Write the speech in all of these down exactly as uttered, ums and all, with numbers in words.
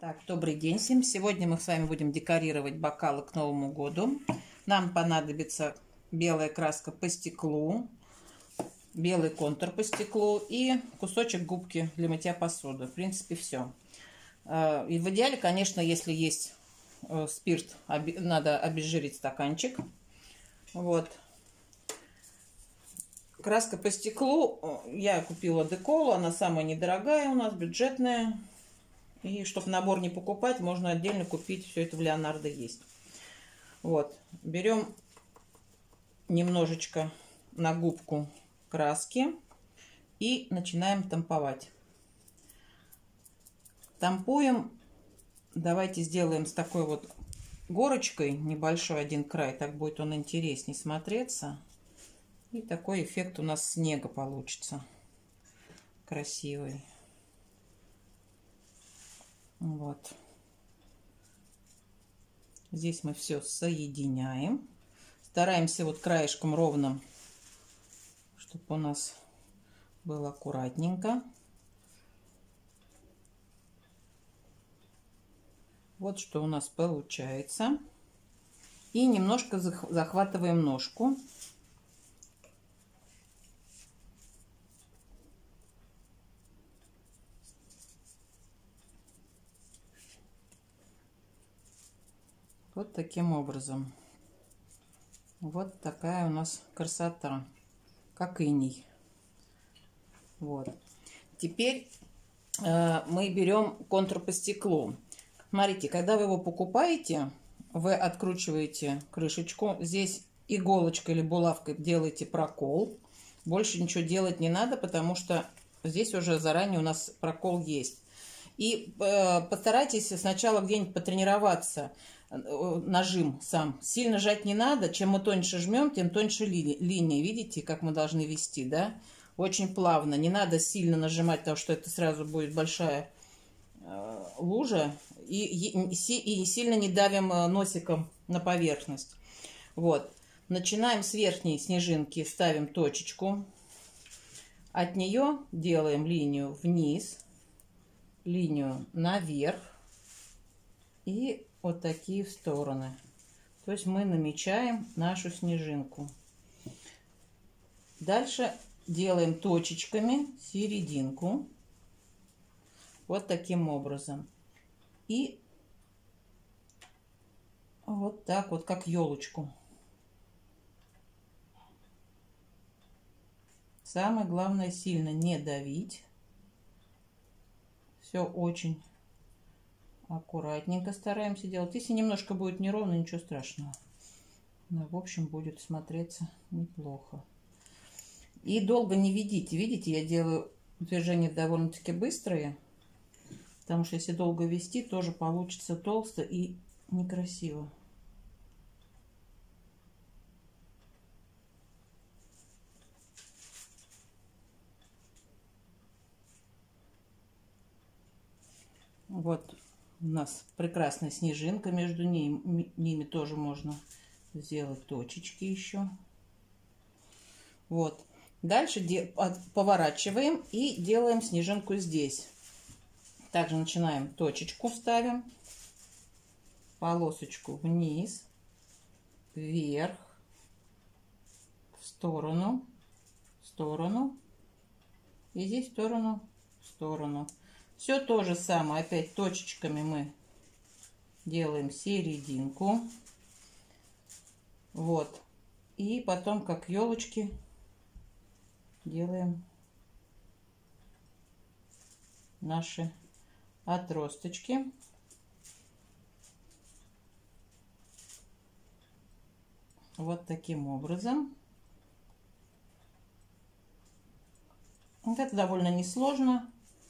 Так, добрый день всем. Сегодня мы с вами будем декорировать бокалы к Новому году. Нам понадобится белая краска по стеклу, белый контур по стеклу и кусочек губки для мытья посуды. В принципе, все. И в идеале, конечно, если есть спирт, надо обезжирить стаканчик. Вот. Краска по стеклу я купила Деколу, она самая недорогая у нас, бюджетная. И чтобы набор не покупать, можно отдельно купить. Все это в Леонардо есть. Вот. Берем немножечко на губку краски и начинаем тамповать. Тампуем. Давайте сделаем с такой вот горочкой небольшой один край. Так будет он интереснее смотреться. И такой эффект у нас снега получится. Красивый. Вот. Здесь мы все соединяем. Стараемся вот краешком ровным, чтобы у нас было аккуратненько. Вот что у нас получается. И немножко захватываем ножку. Вот таким образом. Вот такая у нас красота, как иней. Вот. Теперь э, мы берем контур по стеклу. Смотрите, когда вы его покупаете, вы откручиваете крышечку. Здесь иголочкой или булавкой делаете прокол. Больше ничего делать не надо, потому что здесь уже заранее у нас прокол есть. И э, постарайтесь сначала где-нибудь потренироваться. Нажим сам. Сильно жать не надо. Чем мы тоньше жмем, тем тоньше ли, линия. Видите, как мы должны вести, да? Очень плавно. Не надо сильно нажимать, потому что это сразу будет большая э, лужа. И, и, и сильно не давим носиком на поверхность. Вот. Начинаем с верхней снежинки. Ставим точечку. От нее делаем линию вниз. Линию наверх. И вот такие в стороны. То есть мы намечаем нашу снежинку. Дальше делаем точечками серединку. Вот таким образом. И вот так вот, как елочку. Самое главное, сильно не давить. Все очень аккуратненько стараемся делать. Если немножко будет неровно, ничего страшного. Но, в общем, будет смотреться неплохо. И долго не ведите. Видите, я делаю движения довольно-таки быстрые. Потому что если долго вести, тоже получится толсто и некрасиво. Вот. У нас прекрасная снежинка, между ними, ними тоже можно сделать точечки еще. Вот. Дальше поворачиваем и делаем снежинку здесь. Также начинаем точечку, ставим, полосочку вниз, вверх, в сторону, в сторону и здесь в сторону, в сторону. Все то же самое, опять точечками мы делаем серединку. Вот. И потом, как елочки, делаем наши отросточки. Вот таким образом. Вот это довольно несложно.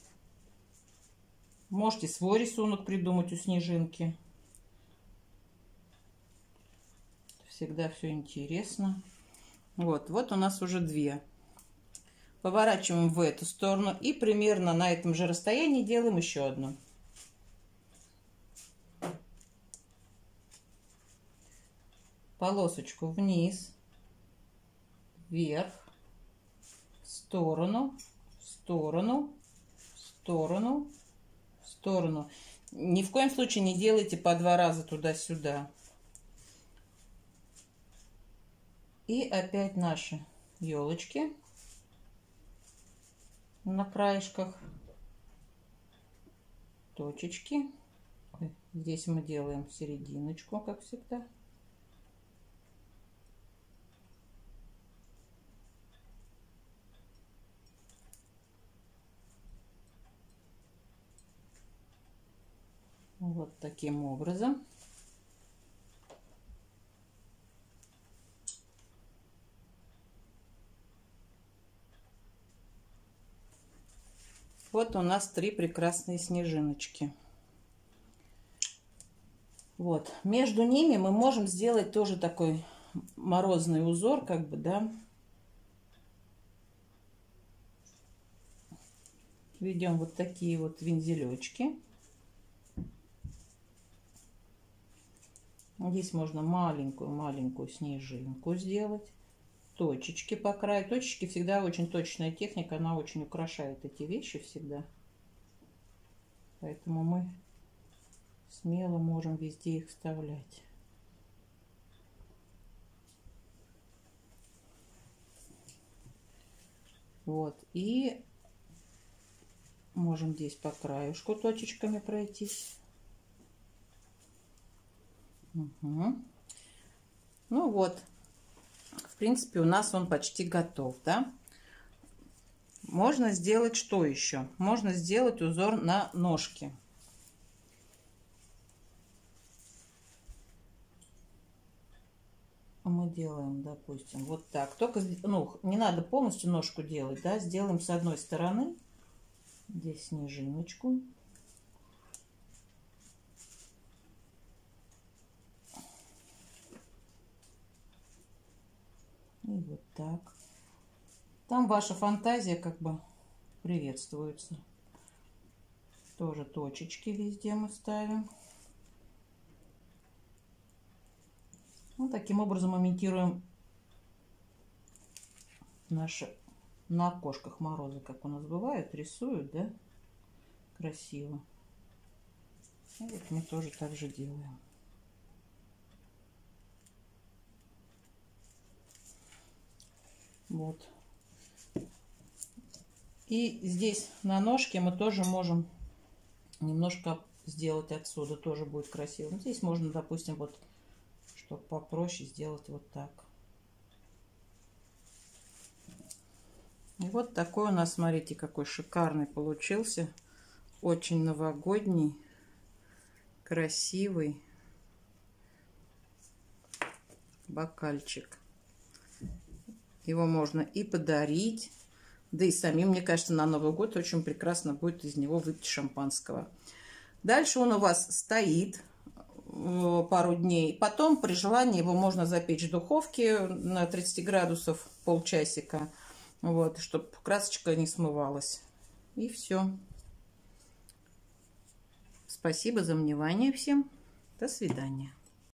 Можете свой рисунок придумать у снежинки. Всегда все интересно. Вот, вот у нас уже две. Поворачиваем в эту сторону и примерно на этом же расстоянии делаем еще одну. Полосочку вниз, вверх, в сторону, в сторону, в сторону, в сторону. Ни в коем случае не делайте по два раза туда-сюда. И опять наши елочки на краешках, точечки. Здесь мы делаем серединочку, как всегда. Вот таким образом. Вот у нас три прекрасные снежиночки. Вот. Между ними мы можем сделать тоже такой морозный узор, как бы, да. Ведем вот такие вот вензелечки. Здесь можно маленькую-маленькую снежинку сделать. Точечки по краю. Точечки всегда очень точная техника. Она очень украшает эти вещи всегда. Поэтому мы смело можем везде их вставлять. Вот. И можем здесь по краешку точечками пройтись. Угу. Ну вот. В принципе, у нас он почти готов, да? Можно сделать что еще? Можно сделать узор на ножке. Мы делаем, допустим, вот так. Только, ну, не надо полностью ножку делать, да? Сделаем с одной стороны. Здесь снежиночку. И вот так. Там ваша фантазия как бы приветствуется. Тоже точечки везде мы ставим. Ну, таким образом имитируем наши на окошках морозы, как у нас бывает, рисуют, да, красиво. И вот мы тоже так же делаем. Вот. И здесь на ножке мы тоже можем немножко сделать отсюда, тоже будет красиво. Здесь можно, допустим, вот, чтобы попроще, сделать вот так. И вот такой у нас, смотрите, какой шикарный получился. Очень новогодний, красивый бокальчик. Его можно и подарить, да и самим, мне кажется, на Новый год очень прекрасно будет из него выпить шампанского. Дальше он у вас стоит пару дней. Потом, при желании, его можно запечь в духовке на тридцать градусов полчасика, вот, чтобы красочка не смывалась. И все. Спасибо за внимание всем. До свидания.